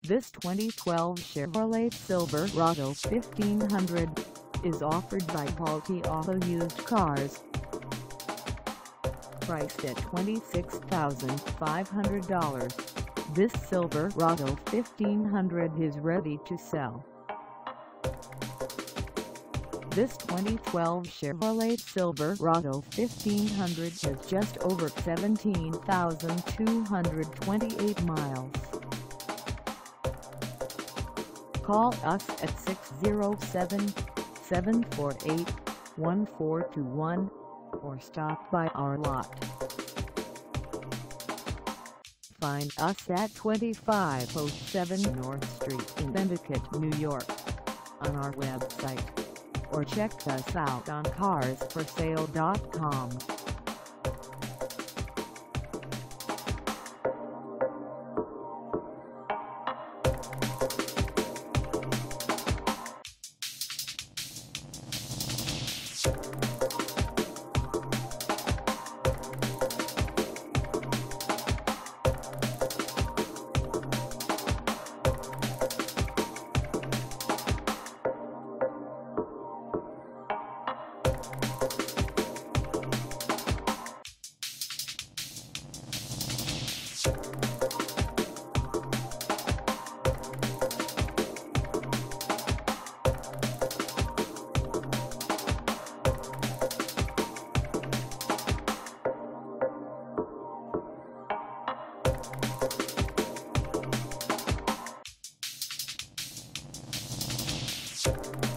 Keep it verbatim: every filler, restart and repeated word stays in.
This twenty twelve Chevrolet Silverado fifteen hundred is offered by Gault Auto Used Cars. Priced at twenty-six thousand five hundred dollars, this Silverado fifteen hundred is ready to sell. This twenty twelve Chevrolet Silverado fifteen hundred has just over seventeen thousand two hundred twenty-eight miles. Call us at six oh seven, seven four eight, one four two one or stop by our lot. Find us at twenty-five oh seven North Street in Endicott, New York, on our website, or check us out on cars for sale dot com. We'll be right back.